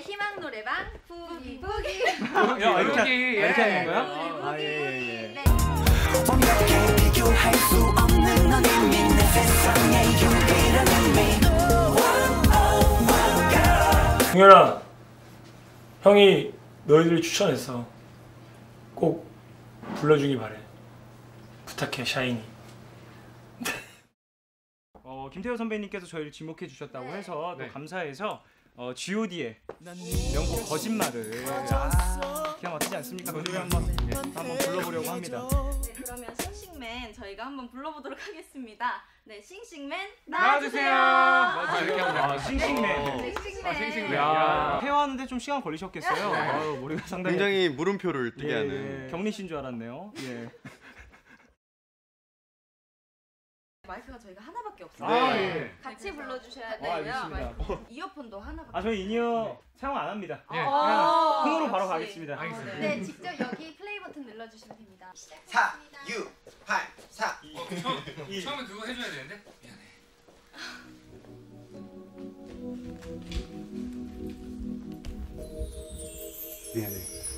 희망 노래방 부기 부기. 야, 이렇게 하는 거야? 아, 예. 네. 완벽해 비교할 수 없는 넌 이미 내 세상에 유일한 의미. 동현아, 형이 너희들 추천했어. 꼭 불러주기 바래. 부탁해, 샤이니. 김태호 선배님께서 저희를 지목해 주셨다고 네. 해서 또 네. 감사해서 G.O.D의 명곡 거짓말을 기가 막히지 않습니까? 그 노래 한번 불러보려고 합니다. 네, 그러면 싱싱맨 저희가 한번 불러보도록 하겠습니다. 네, 싱싱맨 나와주세요. 이렇게 하면 싱싱맨. 네, 싱싱맨. 싱싱맨. 야, 태워하는데 좀 시간 걸리셨겠어요. 아유, 머리가 상당히 굉장히 물음표를 뜨게 하는. 경리 씨인 줄 알았네요. 예. 마이크가 저희가 하나밖에 없어요. 아, 예. 같이 불러주셔야 알겠습니다. 되고요. 이어폰도 하나밖에. 저희 인이어 사용 안 합니다. 예. 그냥 콩으로 바로 가겠습니다. 알겠습니다. 네, 직접 여기 플레이 버튼 눌러주시면 됩니다. 4, 6, 8, 4. 처음에 그거 해줘야 되는데? 미안해. 미안해.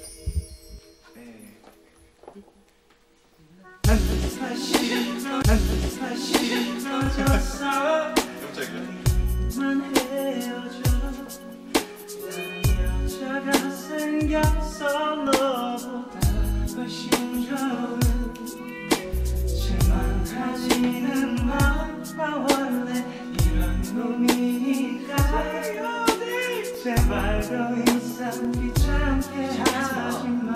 제발 더 이상 귀찮게 하지 마.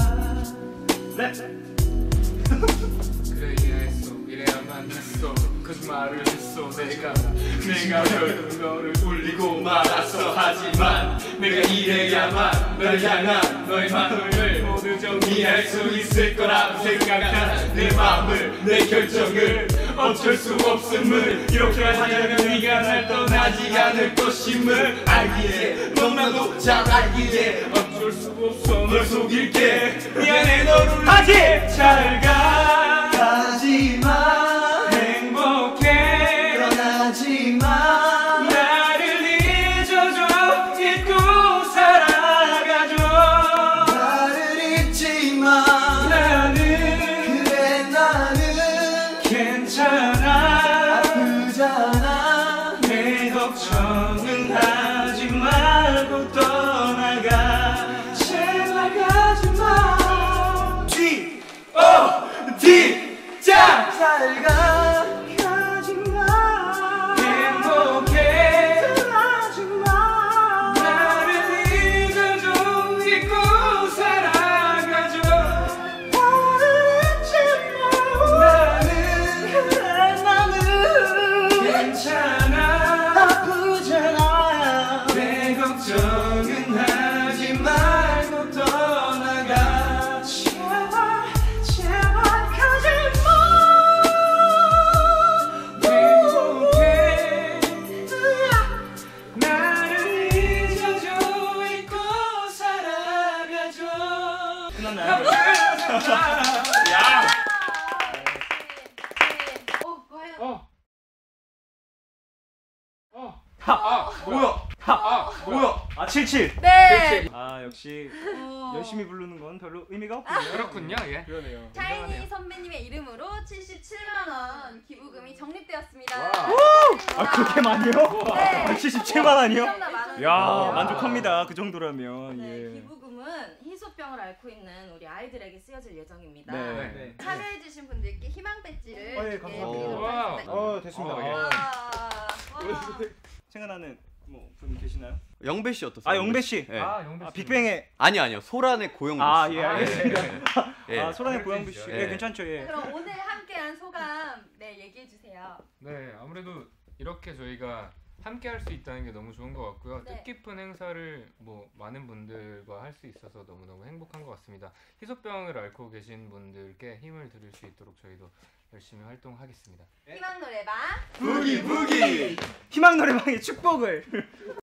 그래 이해했어. 이래야만 했어. 거짓말을 했어. 내가 결국 너를 울리고 말았어. 하지만 내가 이래야만 널 향한 너의 마음을 모두 정리할 수 있을 거라고 생각한 내 마음을 내 결정을 어쩔 수 없음을 이렇게 하려면 네가 날 떠나지 않을 것임을 알기에 너무나도 잘 알기에 어쩔 수 없어 널 속일게 미안해 너를 하지 잘가 가지마 행복해 떠나지마 나를 잊어줘 잊고 살아가줘 나를 잊지마. 나는 그래 나는 괜찮아 아프잖아. 내 걱정은 하지 말고 떠나가 제발 가지마 G.O.D 자 잘가. 가지마 행복해 떠나지마 나를 잊어줘 잊고 살아가줘 나를 잊지마 나는 괜찮아 아프잖아. 내 걱정은 하지 말고 떠나가 제발 가지마 행복해 나를 잊어줘 잊고 살아가줘 끝났나요? 야! 과연. 뭐야? 아 77. 네. 아 역시 열심히 부르는 건 별로 의미가 없군요. 그렇군요. 예. 그러네요. 샤이니 선배님의 이름으로 77만 원 기부금이 적립되었습니다. 아 그렇게 많이요? 네. 77만 원이요? 엄청나 많은 야 돈이에요. 만족합니다. 그 정도라면. 네, 예. 기부금은 희소병을 앓고 있는 우리 아이들에게 쓰여질 예정입니다. 네. 참여해주신 분들께 희망 배지를 예, 이렇게 감사합니다. 드리도록 와우. 하겠습니다. 됐습니다. 예. 와. 생각나는 분 계시나요? 영배 씨 어떠세요? 아 영배 씨. 예. 영배 씨. 빅뱅의 아니요. 소란의 고영배 씨. 아 예 알겠습니다. 예. 아 소란의 고영배 씨. 예. 예 괜찮죠 예. 그럼 오늘 함께한 소감 얘기해 주세요. 네, 아무래도 이렇게 저희가 함께 할 수 있다는 게 너무 좋은 것 같고요. 네. 뜻깊은 행사를 뭐 많은 분들과 할 수 있어서 너무너무 행복한 것 같습니다. 희소병을 앓고 계신 분들께 힘을 드릴 수 있도록 저희도 열심히 활동하겠습니다. 희망 노래방 부기 부기. 희망 노래방의 축복을